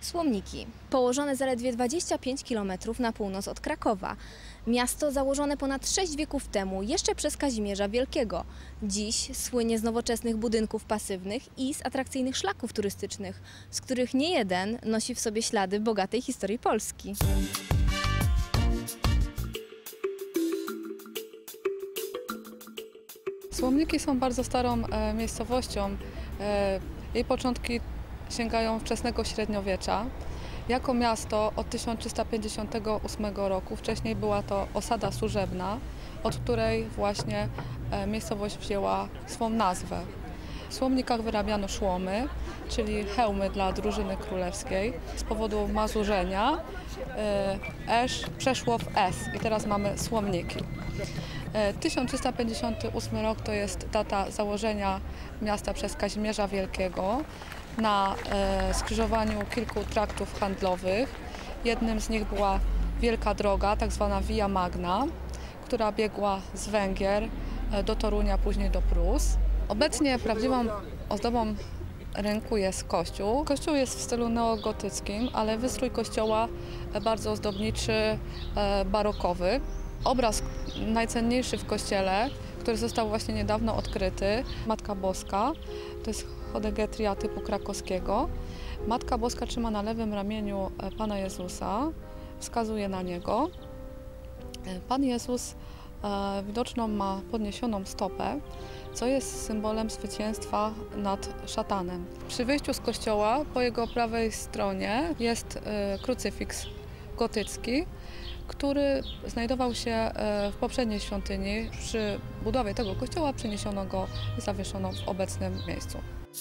Słomniki, położone zaledwie 25 km na północ od Krakowa. Miasto założone ponad 6 wieków temu, jeszcze przez Kazimierza Wielkiego. Dziś słynie z nowoczesnych budynków pasywnych i z atrakcyjnych szlaków turystycznych, z których nie jeden nosi w sobie ślady bogatej historii Polski. Słomniki są bardzo starą miejscowością. Jej początki sięgają wczesnego średniowiecza. Jako miasto od 1358 roku, wcześniej była to osada służebna, od której właśnie miejscowość wzięła swą nazwę. W Słomnikach wyrabiano szłomy, czyli hełmy dla drużyny królewskiej. Z powodu mazurzenia esz przeszło w s i teraz mamy Słomniki. 1358 rok to jest data założenia miasta przez Kazimierza Wielkiego na skrzyżowaniu kilku traktów handlowych. Jednym z nich była Wielka Droga, tak zwana Via Magna, która biegła z Węgier do Torunia, później do Prus. Obecnie prawdziwą ozdobą rynku jest kościół. Kościół jest w stylu neogotyckim, ale wystrój kościoła bardzo ozdobniczy, barokowy. Obraz najcenniejszy w kościele, który został właśnie niedawno odkryty, Matka Boska, to jest chodegetria typu krakowskiego. Matka Boska trzyma na lewym ramieniu Pana Jezusa, wskazuje na Niego. Pan Jezus widoczną ma podniesioną stopę, co jest symbolem zwycięstwa nad szatanem. Przy wyjściu z kościoła po jego prawej stronie jest krucyfiks gotycki, który znajdował się w poprzedniej świątyni. Przy budowie tego kościoła przeniesiono go i zawieszono w obecnym miejscu.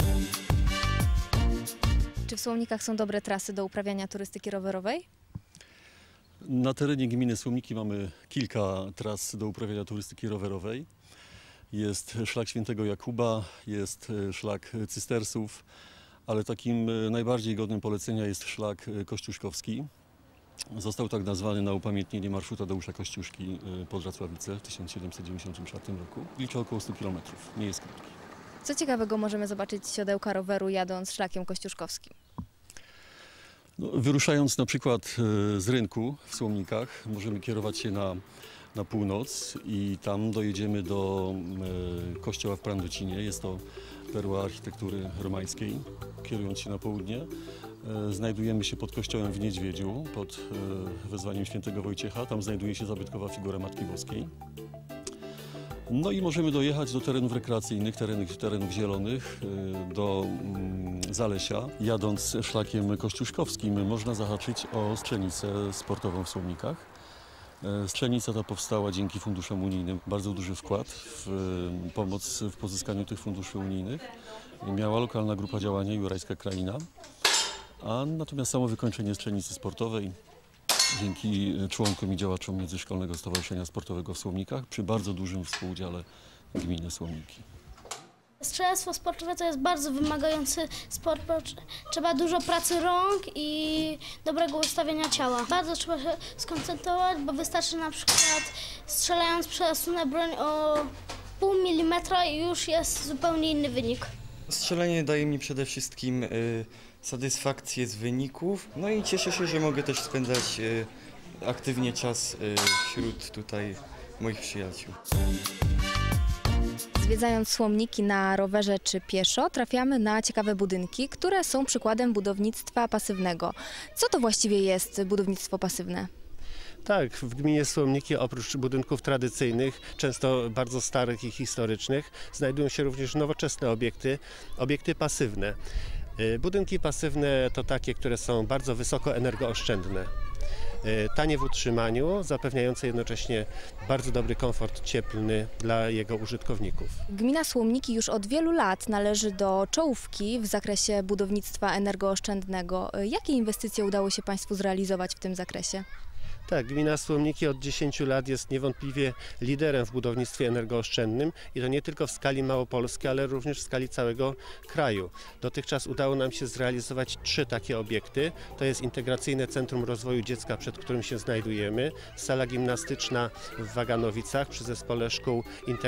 Czy w Słomnikach są dobre trasy do uprawiania turystyki rowerowej? Na terenie gminy Słomniki mamy kilka tras do uprawiania turystyki rowerowej. Jest szlak Świętego Jakuba, jest szlak Cystersów, ale takim najbardziej godnym polecenia jest szlak kościuszkowski. Został tak nazwany na upamiętnienie marszu Tadeusza Kościuszki pod Racławice w 1794 roku. Liczy około 100 km, nie jest krótki. Co ciekawego możemy zobaczyć z siodełka roweru jadąc szlakiem kościuszkowskim? No, wyruszając na przykład z rynku w Słomnikach możemy kierować się na północ i tam dojedziemy do kościoła w Prandocinie. Jest to perła architektury romańskiej. Kierując się na południe znajdujemy się pod kościołem w Niedźwiedziu, pod wezwaniem świętego Wojciecha. Tam znajduje się zabytkowa figura Matki Boskiej. No i możemy dojechać do terenów rekreacyjnych, terenów zielonych, do Zalesia. Jadąc szlakiem kościuszkowskim można zahaczyć o strzelnicę sportową w Słomnikach. Strzelnica ta powstała dzięki funduszom unijnym. Bardzo duży wkład w pomoc w pozyskaniu tych funduszy unijnych miała lokalna grupa działania Jurajska Kraina. A natomiast samo wykończenie strzelnicy sportowej dzięki członkom i działaczom Międzyszkolnego Stowarzyszenia Sportowego w Słomnikach przy bardzo dużym współudziale gminy Słomniki. Strzelectwo sportowe to jest bardzo wymagający sport, bo trzeba dużo pracy rąk i dobrego ustawienia ciała. Bardzo trzeba się skoncentrować, bo wystarczy na przykład strzelając przesunę broń o pół milimetra i już jest zupełnie inny wynik. Strzelanie daje mi przede wszystkim satysfakcję z wyników, no i cieszę się, że mogę też spędzać aktywnie czas wśród tutaj moich przyjaciół. Zwiedzając Słomniki na rowerze czy pieszo, trafiamy na ciekawe budynki, które są przykładem budownictwa pasywnego. Co to właściwie jest budownictwo pasywne? Tak, w gminie Słomniki oprócz budynków tradycyjnych, często bardzo starych i historycznych, znajdują się również nowoczesne obiekty pasywne. Budynki pasywne to takie, które są bardzo wysoko energooszczędne, tanie w utrzymaniu, zapewniające jednocześnie bardzo dobry komfort cieplny dla jego użytkowników. Gmina Słomniki już od wielu lat należy do czołówki w zakresie budownictwa energooszczędnego. Jakie inwestycje udało się Państwu zrealizować w tym zakresie? Tak, gmina Słomniki od 10 lat jest niewątpliwie liderem w budownictwie energooszczędnym i to nie tylko w skali Małopolski, ale również w skali całego kraju. Dotychczas udało nam się zrealizować 3 takie obiekty. To jest Integracyjne Centrum Rozwoju Dziecka, przed którym się znajdujemy, sala gimnastyczna w Waganowicach przy Zespole Szkół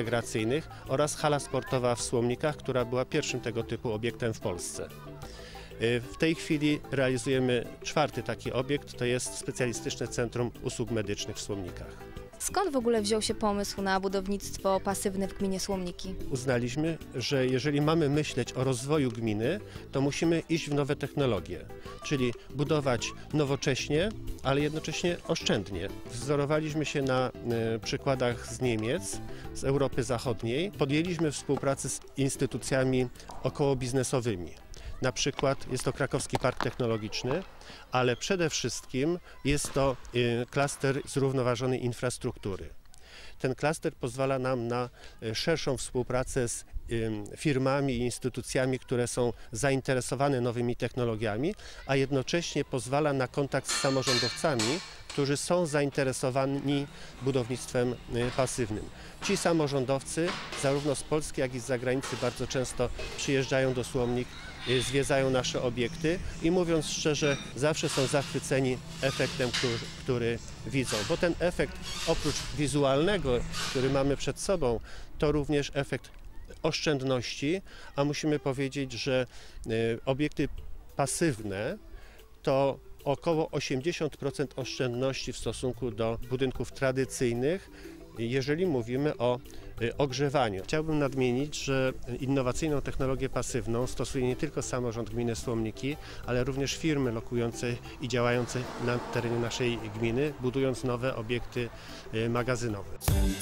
Integracyjnych oraz hala sportowa w Słomnikach, która była pierwszym tego typu obiektem w Polsce. W tej chwili realizujemy 4. taki obiekt, to jest Specjalistyczne Centrum Usług Medycznych w Słomnikach. Skąd w ogóle wziął się pomysł na budownictwo pasywne w gminie Słomniki? Uznaliśmy, że jeżeli mamy myśleć o rozwoju gminy, to musimy iść w nowe technologie, czyli budować nowocześnie, ale jednocześnie oszczędnie. Wzorowaliśmy się na przykładach z Niemiec, z Europy Zachodniej. Podjęliśmy współpracę z instytucjami okołobiznesowymi. Na przykład jest to Krakowski Park Technologiczny, ale przede wszystkim jest to klaster zrównoważonej infrastruktury. Ten klaster pozwala nam na szerszą współpracę z firmami i instytucjami, które są zainteresowane nowymi technologiami, a jednocześnie pozwala na kontakt z samorządowcami, którzy są zainteresowani budownictwem pasywnym. Ci samorządowcy, zarówno z Polski, jak i z zagranicy, bardzo często przyjeżdżają do Słomnik, zwiedzają nasze obiekty i mówiąc szczerze, zawsze są zachwyceni efektem, który widzą. Bo ten efekt oprócz wizualnego, który mamy przed sobą, to również efekt oszczędności, a musimy powiedzieć, że obiekty pasywne to około 80% oszczędności w stosunku do budynków tradycyjnych, jeżeli mówimy o ogrzewaniu. Chciałbym nadmienić, że innowacyjną technologię pasywną stosuje nie tylko samorząd gminy Słomniki, ale również firmy lokujące i działające na terenie naszej gminy, budując nowe obiekty magazynowe.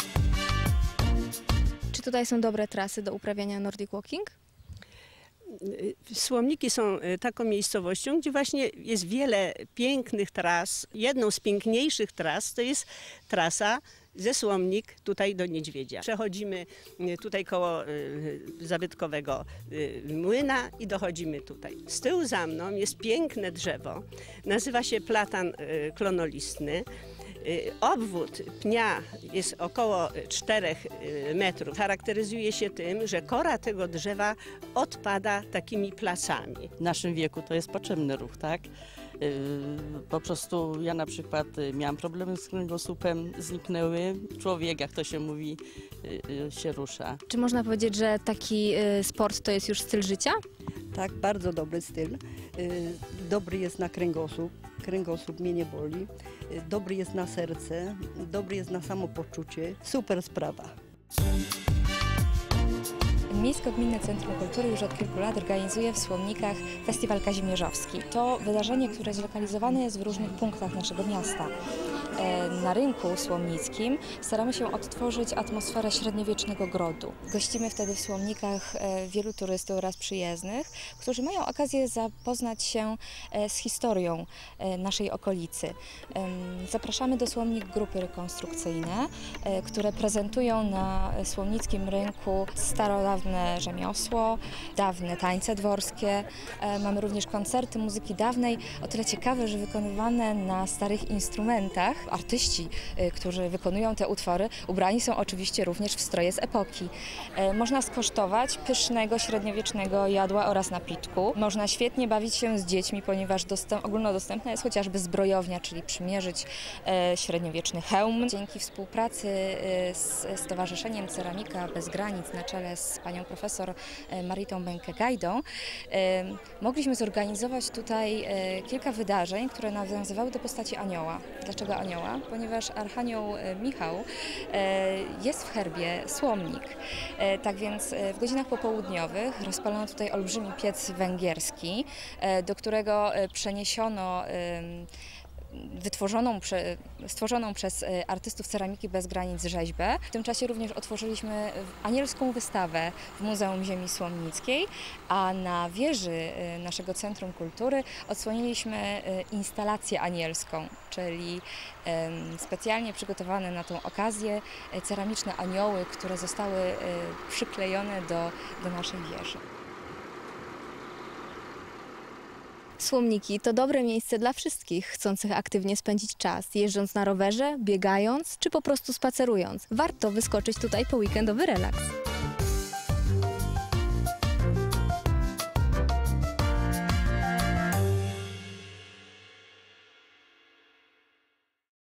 Czy tutaj są dobre trasy do uprawiania Nordic Walking? Słomniki są taką miejscowością, gdzie właśnie jest wiele pięknych tras. Jedną z piękniejszych tras to jest trasa ze Słomnik tutaj do Niedźwiedzia. Przechodzimy tutaj koło zabytkowego młyna i dochodzimy tutaj. Z tyłu za mną jest piękne drzewo, nazywa się platan klonolistny. Obwód pnia jest około 4 metrów. Charakteryzuje się tym, że kora tego drzewa odpada takimi placami. W naszym wieku to jest potrzebny ruch, tak? Po prostu ja na przykład miałam problemy z kręgosłupem, zniknęły. Człowiek, jak to się mówi, się rusza. Czy można powiedzieć, że taki sport to jest już styl życia? Tak, bardzo dobry styl. Dobry jest na kręgosłup. Kręgosłup mnie nie boli. Dobry jest na serce, dobry jest na samopoczucie. Super sprawa. Miejsko-Gminne Centrum Kultury już od kilku lat organizuje w Słomnikach Festiwal Kazimierzowski. To wydarzenie, które zlokalizowane jest w różnych punktach naszego miasta. Na rynku słomnickim staramy się odtworzyć atmosferę średniowiecznego grodu. Gościmy wtedy w Słomnikach wielu turystów oraz przyjezdnych, którzy mają okazję zapoznać się z historią naszej okolicy. Zapraszamy do Słomnik grupy rekonstrukcyjne, które prezentują na słomnickim rynku starodawne rzemiosło, dawne tańce dworskie. Mamy również koncerty muzyki dawnej, o tyle ciekawe, że wykonywane na starych instrumentach. Artyści, którzy wykonują te utwory, ubrani są oczywiście również w stroje z epoki. Można skosztować pysznego, średniowiecznego jadła oraz napitku. Można świetnie bawić się z dziećmi, ponieważ ogólnodostępna jest chociażby zbrojownia, czyli przymierzyć średniowieczny hełm. Dzięki współpracy z Stowarzyszeniem Ceramika Bez Granic na czele z panią profesor Maritą Bękę-Gajdą mogliśmy zorganizować tutaj kilka wydarzeń, które nawiązywały do postaci anioła. Dlaczego anioła? Ponieważ Archanioł Michał jest w herbie Słomnik. Tak więc w godzinach popołudniowych rozpalono tutaj olbrzymi piec węgierski, do którego przeniesiono stworzoną przez artystów Ceramiki Bez Granic rzeźbę. W tym czasie również otworzyliśmy anielską wystawę w Muzeum Ziemi Słomnickiej, a na wieży naszego Centrum Kultury odsłoniliśmy instalację anielską, czyli specjalnie przygotowane na tą okazję ceramiczne anioły, które zostały przyklejone do naszej wieży. Słomniki to dobre miejsce dla wszystkich chcących aktywnie spędzić czas, jeżdżąc na rowerze, biegając czy po prostu spacerując. Warto wyskoczyć tutaj po weekendowy relaks.